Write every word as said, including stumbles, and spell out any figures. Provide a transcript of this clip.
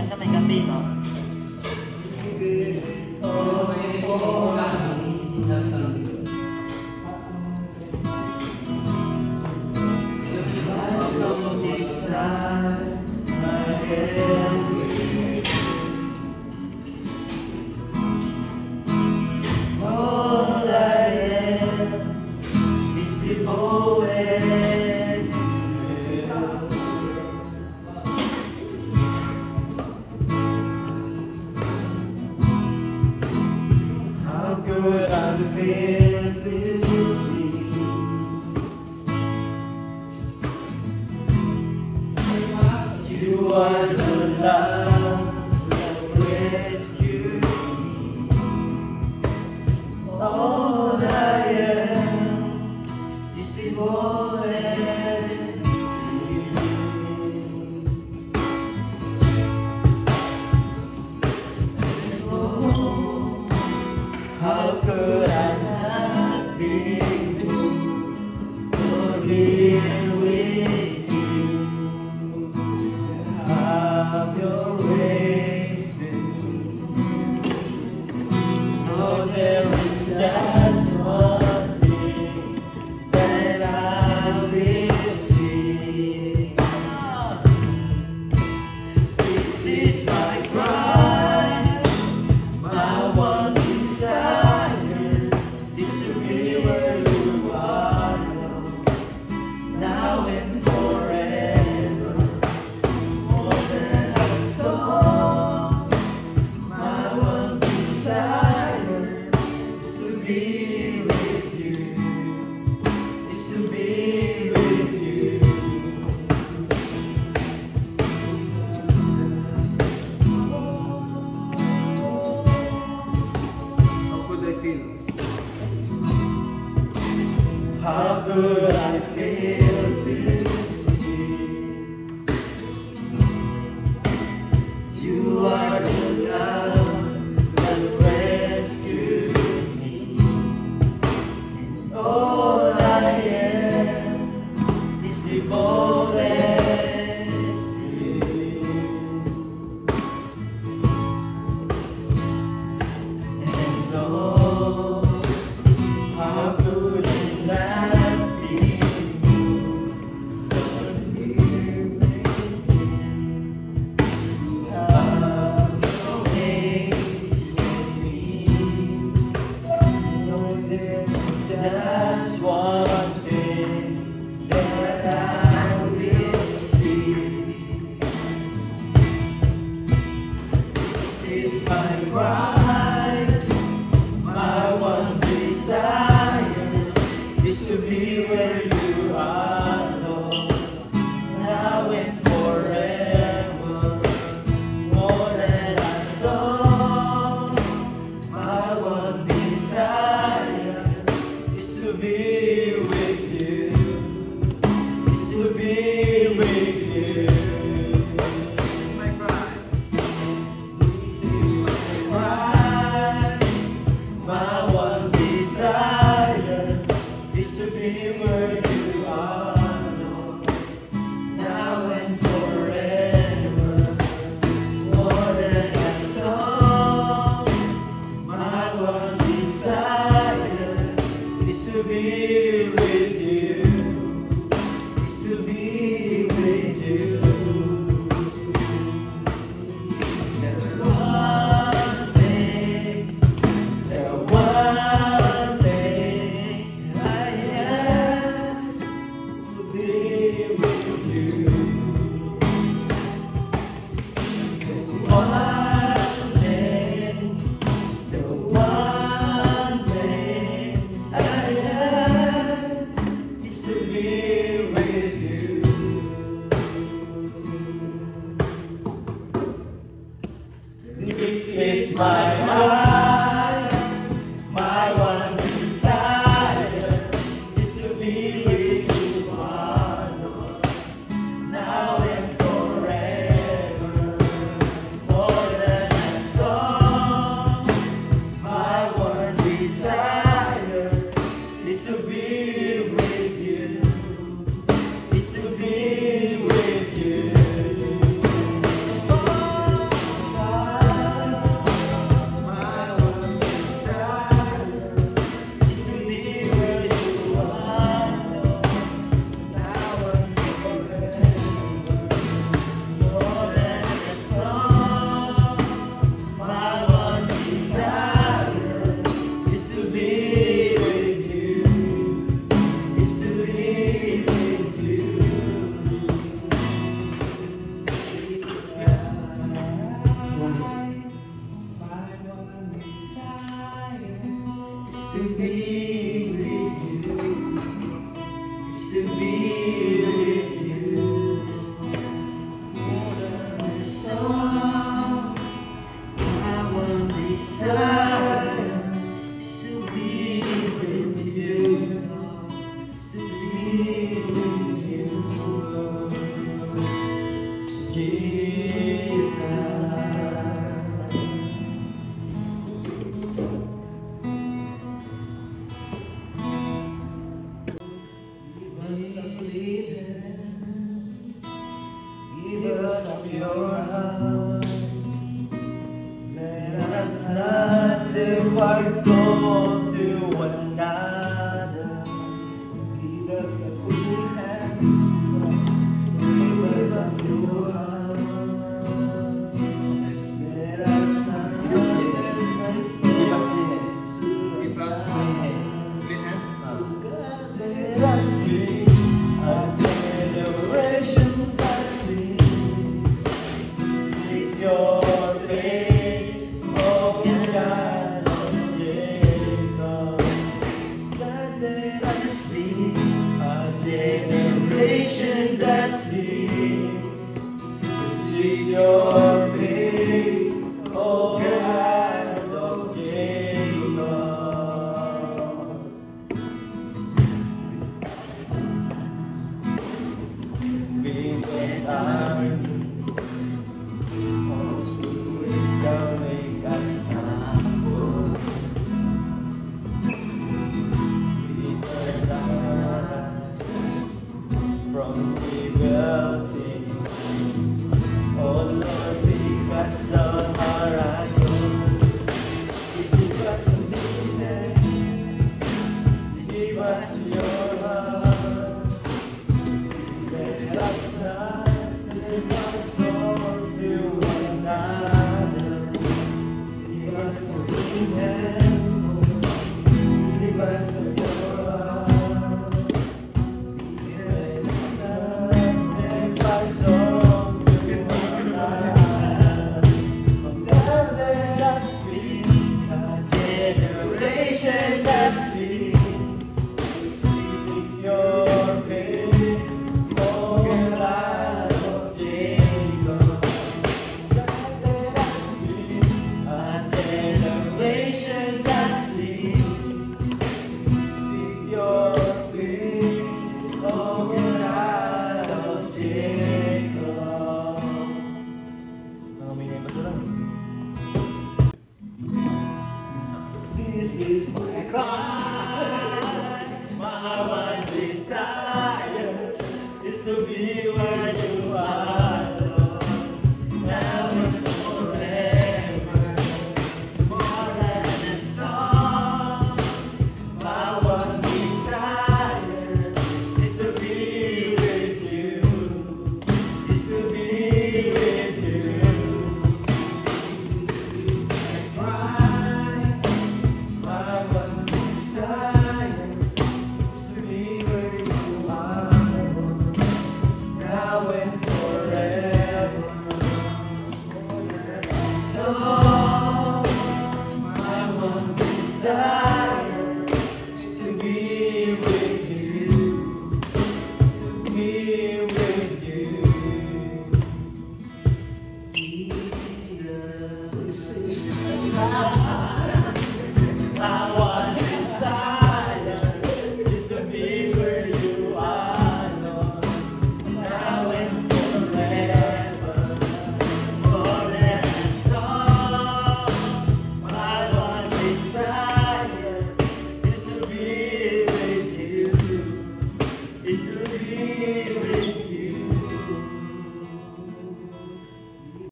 sa may gabi, no? Good I feel to see. You are the love that rescued me. All I am is devoted to you. Oh, how could I not be forgiven with you? Have your ways in me. Lord, there is just one thing that I will see. This is my cry, my one desire is to be where you are, now and forever. It's more than a song. My one desire is to be with you, is to be with you. How could I feel to see you are the love that rescued me, and all I am is devoted to you. And oh, how could it not be moved on here with you? Have your ways in me. Lord, there's just one thing that I will see. This is my cry, my one desire is to be where you are, Lord, now and forever. It's more than a song. My one desire is to be with you, is to be with you. This is my cry. This is my cry. My one desire is to be where you are, Lord, now and forever. It's more than a song. My one desire is to be with you, is to be with you. The one thing, the one thing I ask is to be with you. The one thing, the one thing I ask is to be with you. This is my heart, my one desire is to be with you, my Lord, now and forever. More than a song, my one desire is to be with you, is to be with you. Oh, song. My one desire is to be with you, to be with you, Jesus. Give us the cleavage, give us of your hearts. Let us not live our soul to one another. Give us the clean hands, give us of your heart. Let us not live our soul to one another. Let us be a generation that seeks, seeks your face, oh God of Jacob. Let us be a generation that seeks, seeks your face, oh God of Jacob. We went on from liberty, oh Lord, because thou art good. You give us a living, you give us your heart. Let us not live our soul to one another. Give us a living, give us your heart. This is my cry, my one desire is to be where you are, Lord, now and forever, more than a song. My one desire is to be with you, is to be with you. So my one desire is to be with you, to be with you. Jesus, this is my